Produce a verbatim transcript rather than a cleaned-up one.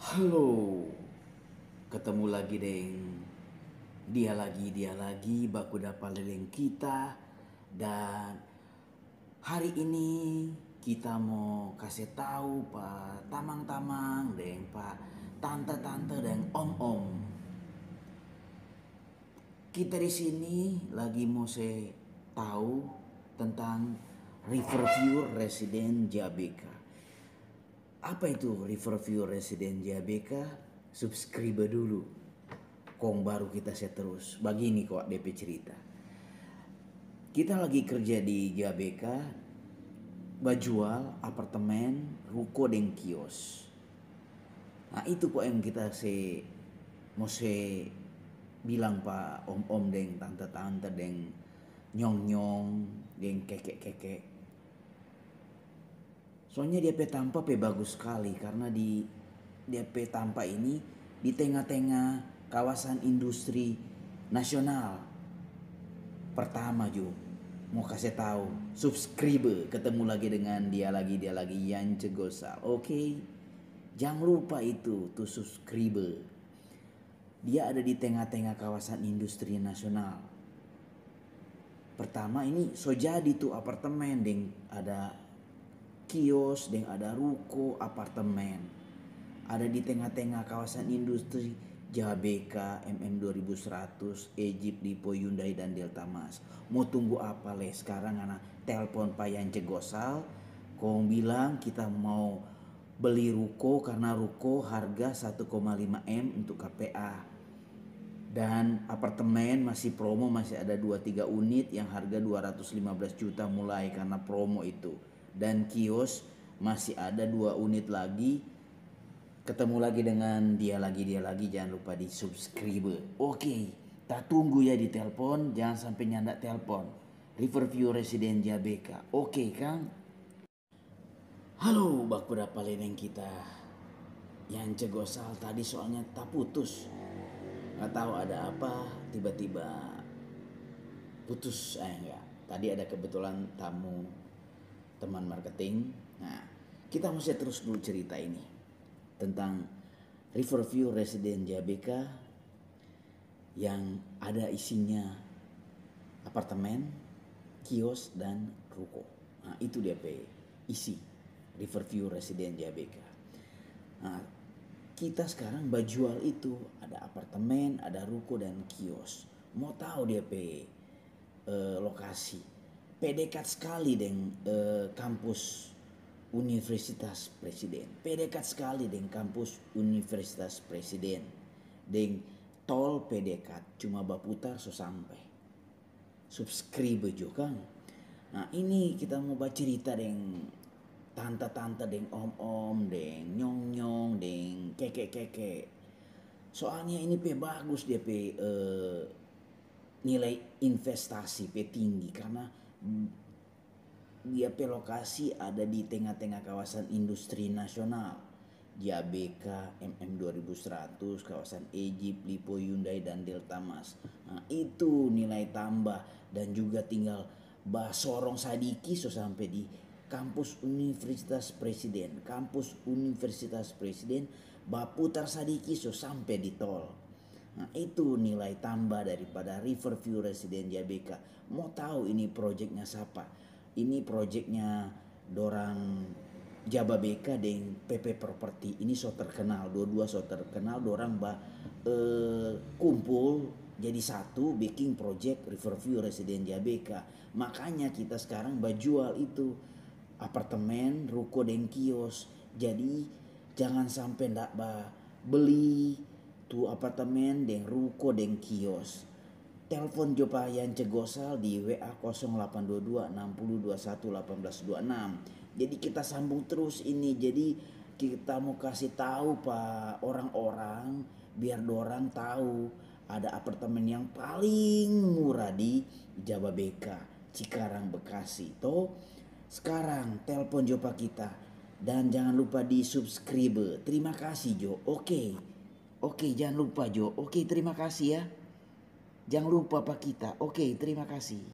Halo, ketemu lagi deng. Dia lagi, dia lagi, baku dapat leleng kita. Dan hari ini kita mau kasih tahu pak tamang-tamang deng pak tante-tante deng om-om. Kita di sini lagi mau saya tahu tentang Riverview Resident Jabeka. Apa itu Riverview Resident Jabeka? Subscribe dulu. Kong baru kita set terus. Begini kok D P cerita. Kita lagi kerja di Jabeka, bajual apartemen, ruko dan kios. Nah itu kok yang kita se mau se bilang pak om-om deng tante-tante deng nyong-nyong deng kekek-kekek. Soalnya dia pe tampa pe bagus sekali karena di dia pe tampa ini di tengah-tengah kawasan industri nasional. Pertama Jo, mau kasih tahu, subscribe, ketemu lagi dengan dia lagi dia lagi Yance Gosal. Oke. Okay? Jangan lupa itu tuh subscribe. Dia ada di tengah-tengah kawasan industri nasional. Pertama ini so jadi tuh apartemen deng ada kios, deng ada ruko, apartemen. Ada di tengah-tengah kawasan industri Jabeka, M M dua ribu seratus, Egypt, Lipo, Hyundai dan Delta Mas. Mau tunggu apa le? Sekarang anak telepon Pak Yance Gosal. Kong bilang kita mau beli ruko karena ruko harga satu koma lima M untuk K P A. Dan apartemen masih promo, masih ada dua tiga unit yang harga dua ratus lima belas juta mulai karena promo itu. Dan kios masih ada dua unit lagi. Ketemu lagi dengan dia lagi dia lagi, jangan lupa di subscribe. Oke, tak tunggu ya di telepon, jangan sampai nyandak telepon. Riverview Resident Jabeka. Oke Kang. Halo, baku dapat leneng kita. Yang cegosal tadi soalnya tak putus. Gak tahu ada apa, tiba-tiba putus. Eh enggak, tadi ada kebetulan tamu teman marketing. Nah, kita mesti terus dulu cerita ini tentang Riverview Resident Jabeka yang ada isinya apartemen, kios dan ruko. Nah, itu dia pe isi Riverview Resident Jabeka. Nah, kita sekarang bajual itu ada apartemen, ada ruko dan kios. Mau tahu dia pe eh, lokasi. P dekat sekali dengan eh, kampus Universitas Presiden. P dekat sekali dengan kampus Universitas Presiden. Dengan tol P dekat, cuma baputar so sampai. Subscribe juga kan. Nah ini kita mau baca cerita dengan tante-tante, dengan om-om, dengan nyong-nyong, dengan kekek-kekek. Soalnya ini pe bagus dia pe eh, nilai investasi pe tinggi karena dia pe lokasi ada di tengah-tengah kawasan industri nasional. Jabeka, M M dua ribu seratus, kawasan Egypt, Lipo, Hyundai dan Delta Mas. Nah, itu nilai tambah dan juga tinggal basorong sadiki so sampai di kampus Universitas Presiden. Kampus Universitas Presiden baputar sadiki so sampai di tol. Nah, itu nilai tambah daripada Riverview Resident Jabeka. Mau tahu ini proyeknya siapa? Ini proyeknya dorang Jababeka dengan P P Property. Ini so terkenal, dua-dua so terkenal, dorang ba eh, kumpul jadi satu bikin project Riverview Resident Jabeka. Makanya kita sekarang bajual itu apartemen, ruko dan kios. Jadi jangan sampai ndak ba beli tu apartemen dan ruko dan kios. Telepon Jopa Yance Gosal di W A nol delapan dua dua enam nol dua satu delapan dua enam. Jadi kita sambung terus ini. Jadi kita mau kasih tahu pak orang-orang biar dorang tahu ada apartemen yang paling murah di Jababeka, Cikarang, Bekasi. Toh sekarang telepon Jopa kita dan jangan lupa di subscribe. Terima kasih Jo. Oke. Oke, jangan lupa Jo. Oke, terima kasih ya. Jangan lupa Pak kita. Oke, terima kasih.